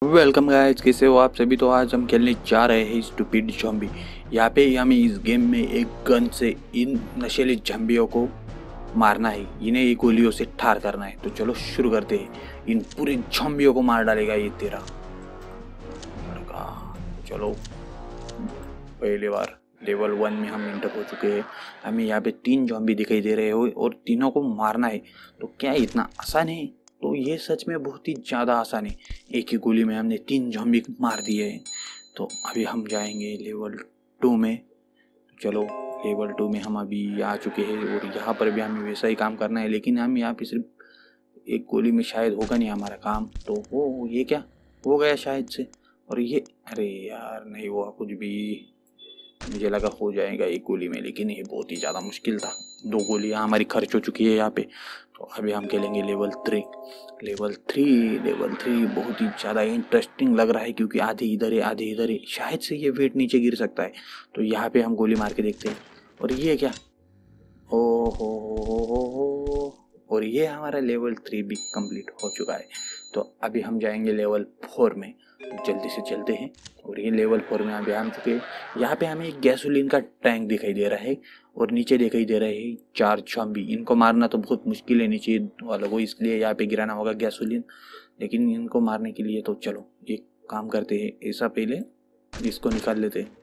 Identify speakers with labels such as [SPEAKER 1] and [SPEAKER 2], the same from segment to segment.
[SPEAKER 1] Welcome guys, कैसे हो आप सभी। तो आज हम खेलने जा रहे हैं स्टूपिड ज़ॉम्बी। यहाँ पे हमें इस गेम में एक गन से इन नशीले ज़ॉम्बियों को मारना है, इन्हें एक गोलियों से ठार करना है। तो चलो शुरू करते हैं। इन पूरे ज़ॉम्बियों को मार डालेगा ये तेरा लड़का। चलो, पहली बार लेवल 1 में हम इंटर हो चुके हैं। हमें यहाँ पे 3 ज़ॉम्बी दिखाई दे रहे हो और तीनों को मारना है। तो क्या इतना आसान है? तो ये सच में बहुत ही ज़्यादा आसान है। एक ही गोली में हमने 3 ज़ॉम्बी मार दिए हैं। तो अभी हम जाएंगे लेवल 2 में। चलो, लेवल 2 में हम अभी आ चुके हैं और यहाँ पर भी हमें वैसा ही काम करना है, लेकिन हम यहाँ पे सिर्फ एक गोली में शायद होगा नहीं हमारा काम। तो वो ये क्या हो गया शायद से। और ये अरे यार, नहीं हुआ कुछ भी। मुझे लगा हो जाएगा एक गोली में, लेकिन ये बहुत ही ज़्यादा मुश्किल था। 2 गोलियाँ हमारी खर्च हो चुकी है यहाँ पे। तो अभी हम खेलेंगे लेवल 3। लेवल 3 बहुत ही ज़्यादा इंटरेस्टिंग लग रहा है, क्योंकि आधे इधर है आधे इधर है। शायद से ये वेट नीचे गिर सकता है। तो यहाँ पे हम गोली मार के देखते हैं। और ये क्या, ओ हो। और ये हमारा लेवल 3 भी कंप्लीट हो चुका है। तो अभी हम जाएंगे लेवल 4 में। जल्दी से चलते हैं। और ये लेवल 4 में अभी हम चुके हैं। यहाँ पे हमें एक गैसोलीन का टैंक दिखाई दे रहा है और नीचे दिखाई दे रहे हैं 4 ज़ॉम्बी। इनको मारना तो बहुत मुश्किल है नीचे वालों को, इसलिए यहाँ पे गिराना होगा गैसोलीन। लेकिन इनको मारने के लिए तो चलो एक काम करते हैं, ऐसा पहले इसको निकाल लेते हैं।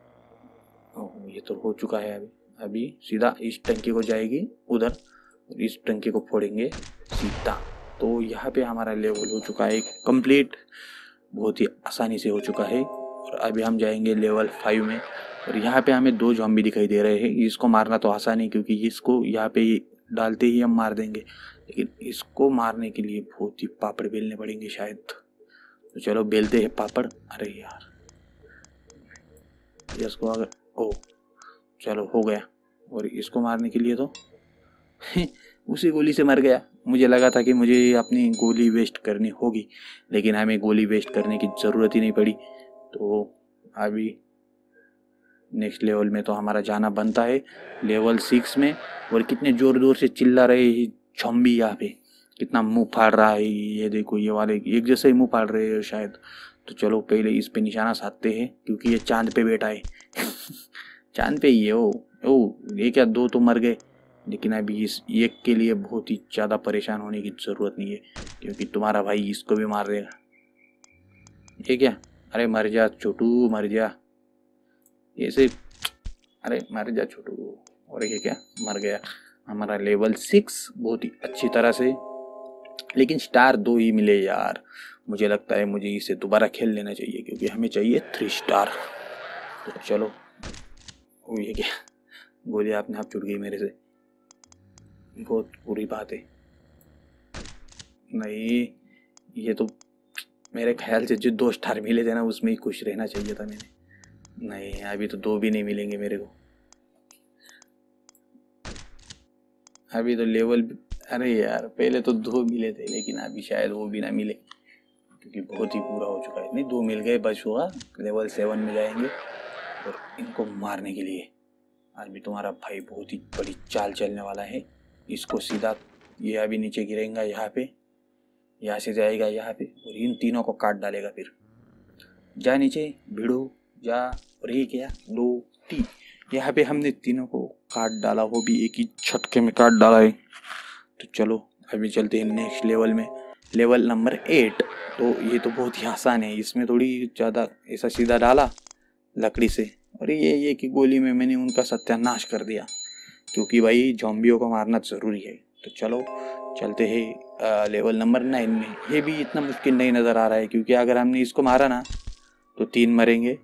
[SPEAKER 1] ओह, ये तो हो चुका है। अभी सीधा इस टंकी को जाएगी उधर और इस टंकी को फोड़ेंगे सीधा। तो यहाँ पे हमारा लेवल हो चुका है कंप्लीट, बहुत ही आसानी से हो चुका है। और अभी हम जाएंगे लेवल 5 में। और यहाँ पे हमें 2 ज़ॉम्बी दिखाई दे रहे हैं। इसको मारना तो आसान है, क्योंकि इसको यहाँ पे डालते ही हम मार देंगे, लेकिन इसको मारने के लिए बहुत ही पापड़ बेलने पड़ेंगे शायद। तो चलो बेलते हैं पापड़। अरे यार, इसको अगर ओ चलो हो गया। और इसको मारने के लिए तो उसी गोली से मर गया। मुझे लगा था कि मुझे अपनी गोली वेस्ट करनी होगी, लेकिन हमें गोली वेस्ट करने की ज़रूरत ही नहीं पड़ी। तो अभी नेक्स्ट लेवल में तो हमारा जाना बनता है, लेवल 6 में। और कितने ज़ोर ज़ोर से चिल्ला रहे हैं ज़ॉम्बी यहाँ पे, कितना मुंह फाड़ रहा है। ये देखो, ये वाले एक जैसे ही मुंह फाड़ रहे हैं शायद। तो चलो पहले इस पे निशाना साधते हैं, क्योंकि ये चांद पे बैठा है। चांद पे ही है। ओ ये क्या, 2 तो मर गए। लेकिन अभी इस एक के लिए बहुत ही ज़्यादा परेशान होने की ज़रूरत नहीं है, क्योंकि तुम्हारा भाई इसको भी मार देगा। ये क्या, अरे मर जा छोटू मर जा। ऐसे अरे मर जा छोटू। और ये क्या, मर गया। हमारा लेवल 6 बहुत ही अच्छी तरह से, लेकिन स्टार 2 ही मिले यार। मुझे लगता है मुझे इसे दोबारा खेल लेना चाहिए, क्योंकि हमें चाहिए 3 स्टार। तो चलो, वो ये क्या, गोली आपने आप छूट गई मेरे से, बहुत बुरी बात है। नहीं, ये तो मेरे ख्याल से जो 2 स्टार मिले थे ना, उसमें ही खुश रहना चाहिए था मैंने। नहीं, अभी तो 2 भी नहीं मिलेंगे मेरे को। अभी तो लेवल, अरे यार पहले तो 2 मिले थे, लेकिन अभी शायद वो भी ना मिले, क्योंकि बहुत ही बुरा हो चुका है। नहीं, 2 मिल गए, बस हुआ। लेवल 7 में जाएंगे और इनको मारने के लिए। आज भी तुम्हारा भाई बहुत ही बड़ी चाल चलने वाला है। इसको सीधा, ये अभी नीचे गिरेगा यहाँ पे, यहाँ से जाएगा यहाँ पे और इन तीनों को काट डालेगा। फिर जा नीचे भिड़ो जा। और ये क्या, 2 3, यहाँ पे हमने तीनों को काट डाला, वो भी एक ही झटके में काट डाला है। तो चलो अभी चलते हैं नेक्स्ट लेवल में, लेवल नंबर 8। तो ये तो बहुत ही आसान है, इसमें थोड़ी ज़्यादा ऐसा सीधा डाला लकड़ी से, और ये कि गोली में मैंने उनका सत्यानाश कर दिया, क्योंकि भाई ज़ॉम्बियों को मारना ज़रूरी है। तो चलो चलते हैं लेवल नंबर 9 में। ये भी इतना मुश्किल नहीं नज़र आ रहा है, क्योंकि अगर हमने इसको मारा ना तो 3 मरेंगे।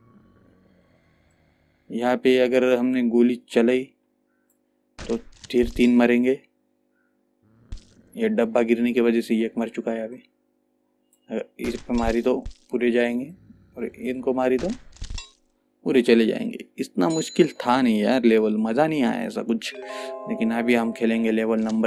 [SPEAKER 1] यहाँ पे अगर हमने गोली चलाई तो फिर 3 मरेंगे। ये डब्बा गिरने की वजह से 1 मर चुका है। अभी अगर इस पर मारी तो पूरे जाएंगे, और इनको मारी तो पूरे चले जाएंगे। इतना मुश्किल था नहीं यार लेवल, मज़ा नहीं आया ऐसा कुछ। लेकिन अभी हम खेलेंगे लेवल नंबर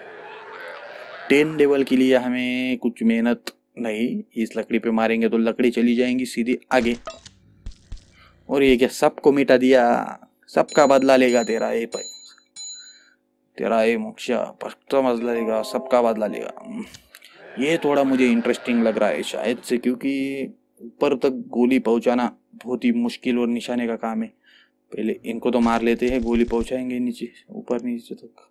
[SPEAKER 1] 10 लेवल के लिए हमें कुछ मेहनत नहीं। इस लकड़ी पे मारेंगे तो लकड़ी चली जाएंगी सीधे आगे। और ये क्या, सबको मिटा दिया। सबका बदला लेगा तेरा ये भाई, तेरा ये मोक्षा पक्का बदला लेगा, सबका बदला लेगा। ये थोड़ा मुझे इंटरेस्टिंग लग रहा है शायद से, क्योंकि ऊपर तक गोली पहुंचाना बहुत ही मुश्किल और निशाने का काम है। पहले इनको तो मार लेते हैं, गोली पहुंचाएंगे नीचे, ऊपर नीचे तक।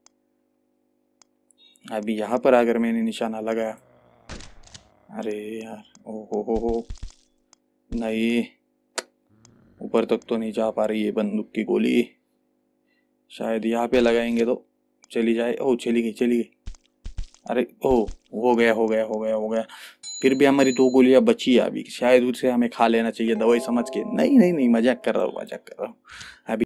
[SPEAKER 1] अभी यहाँ पर अगर मैंने निशाना लगाया, अरे यार, हो नहीं, ऊपर तक तो नहीं जा पा रही है बंदूक की गोली। शायद यहाँ पे लगाएंगे तो चली जाए। ओ चली गई, चली गई। अरे ओ, हो गया हो गया हो गया हो गया। फिर भी हमारी 2 गोलियां बची है अभी, शायद उसे हमें खा लेना चाहिए दवाई समझ के। नहीं नहीं नहीं, मजाक कर रहा हूँ, मजाक कर रहा हूँ। अभी